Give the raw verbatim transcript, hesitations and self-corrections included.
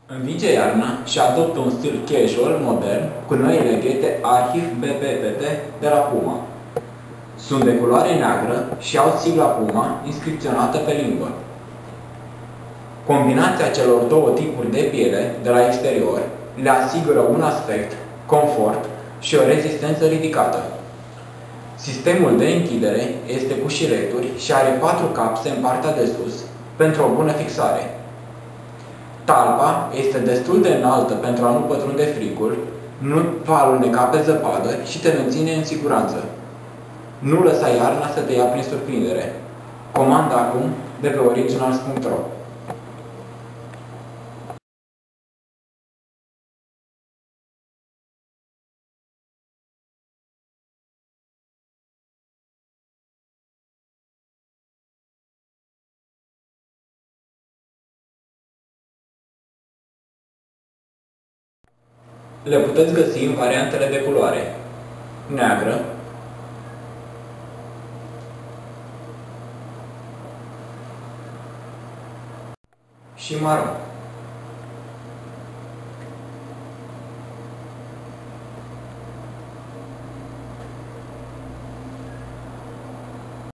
Învinge iarna și adoptă un stil casual modern cu noile ghete Archiv B P P T de la Puma. Sunt de culoare neagră și au sigla Puma inscripționată pe limbă. Combinația celor două tipuri de piele de la exterior le asigură un aspect, confort și o rezistență ridicată. Sistemul de închidere este cu șireturi și are patru capse în partea de sus pentru o bună fixare. Talpa este destul de înaltă pentru a nu pătrunde frigul, nu va aluneca pe zăpadă și te menține în siguranță. Nu lăsa iarna să te ia prin surprindere. Comanda acum de pe originals punct ro. Le puteți găsi în variantele de culoare: neagră, și maro.